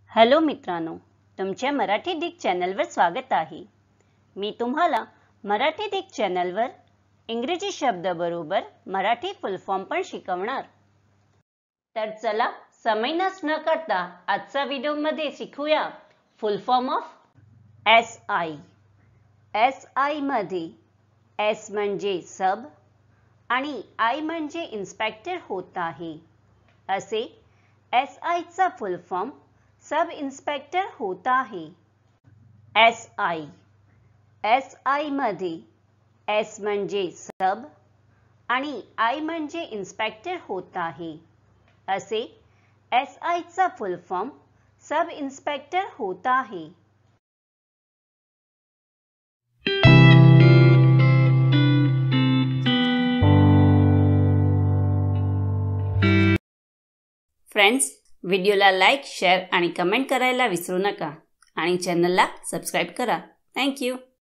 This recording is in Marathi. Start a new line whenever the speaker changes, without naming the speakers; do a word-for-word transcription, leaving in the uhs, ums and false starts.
हॅलो मित्रांनो, तुमच्या मराठी डिक चॅनलवर स्वागत आहे। मी तुम्हाला मराठी डिक चॅनलवर इंग्रजी शब्द बरोबर मराठी फुल फॉर्म पण शिकवणार। तर चला समय नष्ट न करता आजच्या व्हिडिओमध्ये शिकूया full form of S I. S I मध्ये एस म्हणजे सब आणि आय म्हणजे इन्स्पेक्टर होत आहे। असे एस आय चा फुल फॉर्म सब इन्स्पेक्टर होता है। एस आय एस आय मध्ये एस म्हणजे सब आणि आय म्हणजे इन्स्पेक्टर होता है। असे एस आय चा फुल फॉर्म सब इन्स्पेक्टर होता है। फ्रेंड्स, व्हिडिओला लाईक, शेअर आणि कमेंट करायला विसरू नका आणि चॅनलला सबस्क्राइब करा। Thank you.